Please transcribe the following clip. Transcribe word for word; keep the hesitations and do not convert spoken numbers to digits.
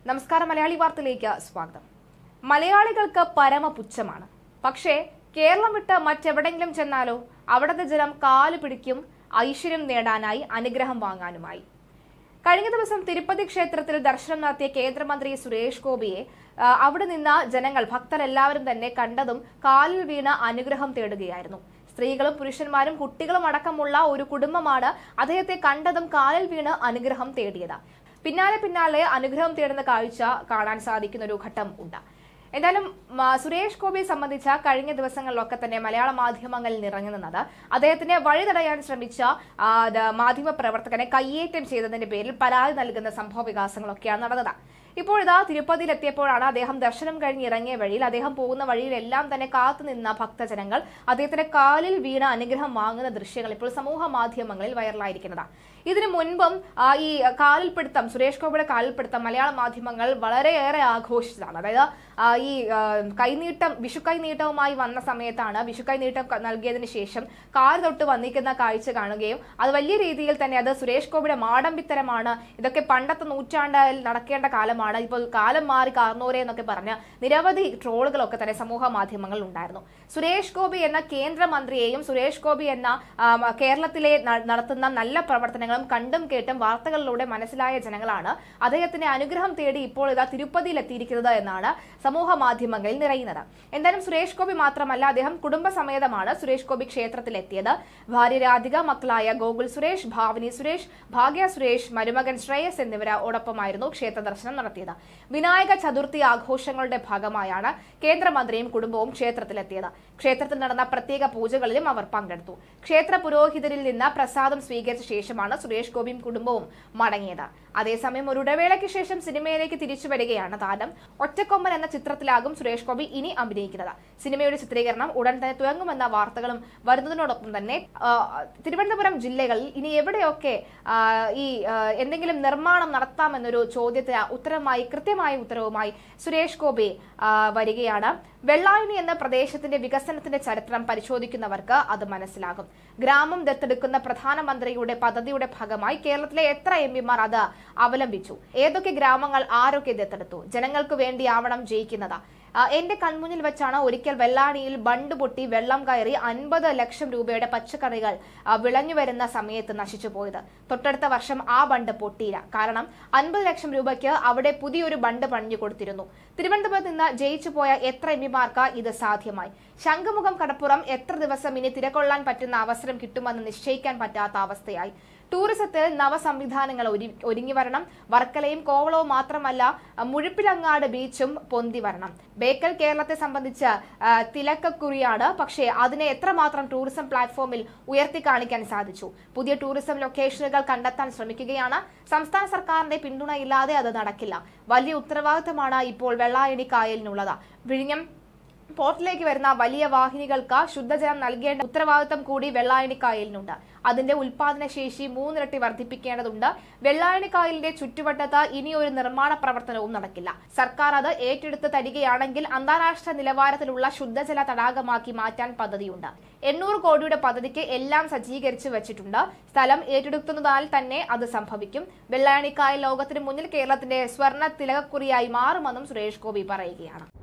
നമസ്കാരം, മലയാളി വാർത്തയിലേക്ക് സ്വാഗതം. മലയാളികൾക്ക് പരമപുച്ഛമാണ്. പക്ഷേ കേരളം വിട്ട് മറ്റെവിടെങ്കിലും ചെന്നാലോ അവിടുത്തെ ജനം കാലു പിടിക്കും, ഐശ്വര്യം നേടാനായി, അനുഗ്രഹം വാങ്ങാനുമായി. കഴിഞ്ഞ ദിവസം തിരുപ്പതി ക്ഷേത്രത്തിൽ ദർശനം നടത്തിയ കേന്ദ്രമന്ത്രി സുരേഷ് ഗോപിയെ അവിടെ നിന്ന് ജനങ്ങൾ, ഭക്തരെല്ലാവരും തന്നെ കണ്ടതും കാലിൽ വീണ് അനുഗ്രഹം തേടുകയായിരുന്നു. സ്ത്രീകളും പുരുഷന്മാരും കുട്ടികളും അടക്കമുള്ള ഒരു കുടുംബമാണ് അദ്ദേഹത്തെ കണ്ടതും കാലിൽ വീണ് അനുഗ്രഹം തേടിയത്. പിന്നാലെ പിന്നാലെ അനുഗ്രഹം തേടുന്ന കാഴ്ച കാണാൻ സാധിക്കുന്ന ഒരു ഘട്ടം ഉണ്ട്. എന്തായാലും സുരേഷ് ഗോപിയെ സംബന്ധിച്ച കഴിഞ്ഞ ദിവസങ്ങളിലൊക്കെ തന്നെ മലയാള മാധ്യമങ്ങളിൽ നിറഞ്ഞു നിന്നത് അദ്ദേഹത്തിനെ വഴി തടയാൻ ശ്രമിച്ച മാധ്യമ പ്രവർത്തകനെ കയ്യേറ്റം ചെയ്തതിന്റെ പേരിൽ പരാതി നൽകുന്ന സംഭവ വികാസങ്ങളൊക്കെയാണ് നടന്നത്. ഇപ്പോൾ ഇതാ തിരുപ്പതിയിൽ എത്തിയപ്പോഴാണ് അദ്ദേഹം ദർശനം കഴിഞ്ഞ് ഇറങ്ങിയ വഴിയിൽ, അദ്ദേഹം പോകുന്ന വഴിയിലെല്ലാം തന്നെ കാത്തുനിന്ന ഭക്തജനങ്ങൾ അദ്ദേഹത്തിന്റെ കാലിൽ വീണ അനുഗ്രഹം വാങ്ങുന്ന ദൃശ്യങ്ങൾ ഇപ്പോൾ സമൂഹ മാധ്യമങ്ങളിൽ വൈറലായിരിക്കുന്നത്. ഇതിനു മുൻപും ഈ കാലിൽപിടുത്തം, സുരേഷ് ഗോപിയുടെ കാലിൽപിടുത്തം മലയാള മാധ്യമങ്ങൾ വളരെയേറെ ആഘോഷിച്ചതാണ്. അതായത് ഈ കൈനീട്ടം, വിഷു കൈനീട്ടവുമായി വന്ന സമയത്താണ് വിഷു കൈനീട്ടം നൽകിയതിനു ശേഷം കാല് തൊട്ട് വന്നിക്കുന്ന കാഴ്ച കാണുകയും അത് വലിയ രീതിയിൽ തന്നെ അത് സുരേഷ് ഗോപിയുടെ മാടമ്പിത്തരമാണ്, ഇതൊക്കെ പണ്ടത്തെ നൂറ്റാണ്ടിൽ നടക്കേണ്ട കാലമാണ്, ഇപ്പോൾ കാലം മാറി കാർന്നോരെ എന്നൊക്കെ പറഞ്ഞ് നിരവധി ട്രോളുകളൊക്കെ തന്നെ സമൂഹ മാധ്യമങ്ങളിൽ ഉണ്ടായിരുന്നു. സുരേഷ് ഗോപി എന്ന കേന്ദ്രമന്ത്രിയെയും സുരേഷ് ഗോപി എന്ന കേരളത്തിലെ നടത്തുന്ന നല്ല പ്രവർത്തനങ്ങളും കണ്ടും കേട്ടും വാർത്തകളിലൂടെ മനസ്സിലായ ജനങ്ങളാണ് അദ്ദേഹത്തിന്റെ അനുഗ്രഹം തേടി ഇപ്പോൾ ഇതാ തിരുപ്പതിയിൽ എത്തിയിരിക്കുന്നത് എന്നാണ് സമൂഹ മാധ്യമങ്ങളിൽ നിറയുന്നത്. എന്തായാലും സുരേഷ് ഗോപി മാത്രമല്ല, അദ്ദേഹം കുടുംബസമേതമാണ് സുരേഷ് ഗോപി ക്ഷേത്രത്തിൽ എത്തിയത്. ഭാര്യ രാധിക, മക്കളായ ഗോകുൽ സുരേഷ്, ഭാവനി സുരേഷ്, ഭാഗ്യ സുരേഷ്, മരുമകൻ ശ്രേയസ് എന്നിവരോടൊപ്പമായിരുന്നു ക്ഷേത്ര ദർശനം നടത്തിയത്. വിനായക ചതുർത്ഥി ആഘോഷങ്ങളുടെ ഭാഗമായാണ് കേന്ദ്രമന്ത്രിയും കുടുംബവും ക്ഷേത്രത്തിലെത്തിയത്. ക്ഷേത്രത്തിൽ നടന്ന പ്രത്യേക പൂജകളിലും അവർ പങ്കെടുത്തു. ക്ഷേത്ര പുരോഹിതരിൽ നിന്ന് പ്രസാദം സ്വീകരിച്ച ശേഷമാണ് സുരേഷ് ഗോപിയും കുടുംബവും മടങ്ങിയത്. അതേസമയം ഒരു ഇടവേളയ്ക്ക് ശേഷം സിനിമയിലേക്ക് തിരിച്ചു വരികയാണ് താരം. ഒറ്റക്കൊമ്പൻ എന്ന ചിത്രത്തിലാകും സുരേഷ് ഗോപി ഇനി അഭിനയിക്കുന്നത്. സിനിമയുടെ ചിത്രീകരണം ഉടൻ തന്നെ തുടങ്ങുമെന്ന വാർത്തകളും വരുന്നതിനോടൊപ്പം തന്നെ തിരുവനന്തപുരം ജില്ലകളിൽ ഇനി എവിടെയൊക്കെ ഈ എന്തെങ്കിലും നിർമ്മാണം നടത്താമെന്നൊരു ചോദ്യത്തിന് ഉത്തരമായി, കൃത്യമായ ഉത്തരവുമായി സുരേഷ് ഗോപി വരികയാണ്. വെള്ളായണി എന്ന പ്രദേശത്തിന്റെ വികസനത്തിന്റെ ചരിത്രം പരിശോധിക്കുന്നവർക്ക് അത് മനസ്സിലാകും. ഗ്രാമം ദത്തെടുക്കുന്ന പ്രധാനമന്ത്രിയുടെ പദ്ധതിയുടെ ഭാഗമായി കേരളത്തിലെ എത്ര എം പിമാർ അത് അവലംബിച്ചു? ഏതൊക്കെ ഗ്രാമങ്ങൾ ആരൊക്കെ ദത്തെടുത്തു? ജനങ്ങൾക്ക് വേണ്ടിയാവണം ജയിക്കുന്നത്. എന്റെ കൺമുന്നിൽ വെച്ചാണ് ഒരിക്കൽ വെള്ളാണിയിൽ ബണ്ട് പൊട്ടി വെള്ളം കയറി അൻപത് ലക്ഷം രൂപയുടെ പച്ചക്കറികൾ വിളഞ്ഞു വരുന്ന സമയത്ത് നശിച്ചു പോയത്. തൊട്ടടുത്ത വർഷം ആ ബണ്ട് പൊട്ടിയില്ല. കാരണം അൻപത് ലക്ഷം രൂപയ്ക്ക് അവിടെ പുതിയൊരു ബണ്ട് പണിഞ്ഞു കൊടുത്തിരുന്നു. തിരുവനന്തപുരത്ത് നിന്ന് ജയിച്ചു പോയ എത്ര എം പിമാർക്ക് ഇത് സാധ്യമായി? ശംഖുമുഖം കടപ്പുറം എത്ര ദിവസം ഇനി തിരക്കൊള്ളാൻ പറ്റുന്ന അവസരം കിട്ടുമെന്ന് നിശ്ചയിക്കാൻ പറ്റാത്ത അവസ്ഥയായി. ടൂറിസത്തിൽ നവസംവിധാനങ്ങൾ ഒരുങ്ങി വരണം. വർക്കലയും കോവളവും മാത്രമല്ല, മുഴുപ്പിലങ്ങാട് ബീച്ചും പൊന്തി വരണം. ബേക്കൽ കേരളത്തെ സംബന്ധിച്ച് തിലക്കക്കുറിയാണ്. പക്ഷേ അതിനെ എത്രമാത്രം ടൂറിസം പ്ലാറ്റ്ഫോമിൽ ഉയർത്തി കാണിക്കാൻ സാധിച്ചു? പുതിയ ടൂറിസം ലൊക്കേഷനുകൾ കണ്ടെത്താൻ ശ്രമിക്കുകയാണ്. സംസ്ഥാന സർക്കാരിന്റെ പിന്തുണയില്ലാതെ അത് നടക്കില്ല. വലിയ ഉത്തരവാദിത്തമാണ് ഇപ്പോൾ വെള്ളായണി കായലിനുള്ളത്. വിഴിഞ്ഞം പോർട്ടിലേക്ക് വരുന്ന വലിയ വാഹിനികൾക്ക് ശുദ്ധജലം നൽകേണ്ട ഉത്തരവാദിത്തം കൂടി വെള്ളായണിക്കായലിനുണ്ട്. അതിന്റെ ഉൽപാദന ശേഷി മൂന്നിരട്ടി വർദ്ധിപ്പിക്കേണ്ടതുണ്ട്. വെള്ളായണിക്കായലിന്റെ ചുറ്റുവട്ടത്ത് ഇനിയൊരു നിർമ്മാണ പ്രവർത്തനവും നടക്കില്ല. സർക്കാർ അത് ഏറ്റെടുത്ത് തരികയാണെങ്കിൽ അന്താരാഷ്ട്ര നിലവാരത്തിലുള്ള ശുദ്ധജല തടാകമാക്കി മാറ്റാൻ പദ്ധതിയുണ്ട്. എണ്ണൂറ് കോടിയുടെ പദ്ധതിക്ക് എല്ലാം സജ്ജീകരിച്ചു വെച്ചിട്ടുണ്ട്. സ്ഥലം ഏറ്റെടുക്കുന്നതിനാൽ തന്നെ അത് സംഭവിക്കും. വെള്ളായണിക്കായൽ ലോകത്തിന് മുന്നിൽ കേരളത്തിന്റെ സ്വർണ്ണ തിലകക്കുറിയായി മാറുമെന്നും സുരേഷ് ഗോപി പറയുകയാണ്.